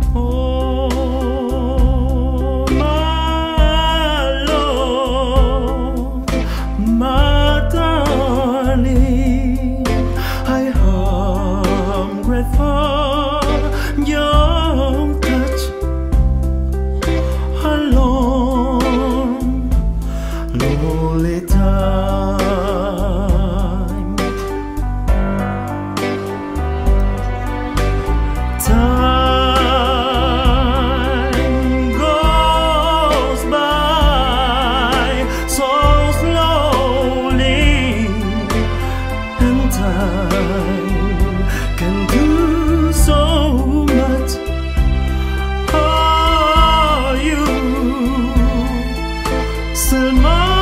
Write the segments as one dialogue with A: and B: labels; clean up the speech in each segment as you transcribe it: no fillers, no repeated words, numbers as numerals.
A: Oh, my Lord, my darling, I am grateful your touch alone, lonely time. Time goes by so slowly, and time can do so much for you. Still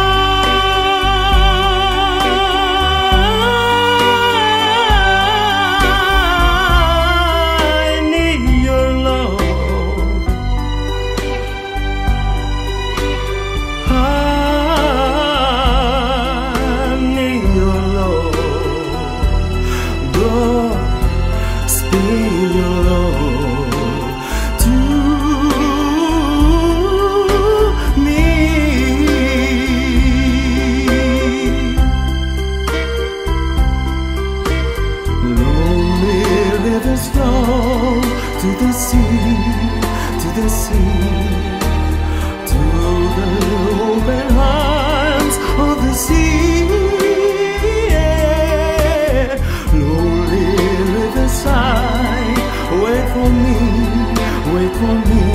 A: spill your love to me. Lonely rivers flow to the sea, to the sea, to the open arms of the sea. Wait for me, wait for me.